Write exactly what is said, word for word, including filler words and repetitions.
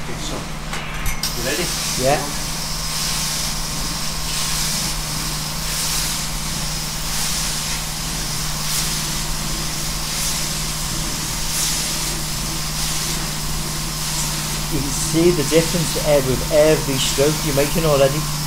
Okay, so you ready? Yeah. You can see the difference uh, with every stroke you're making already.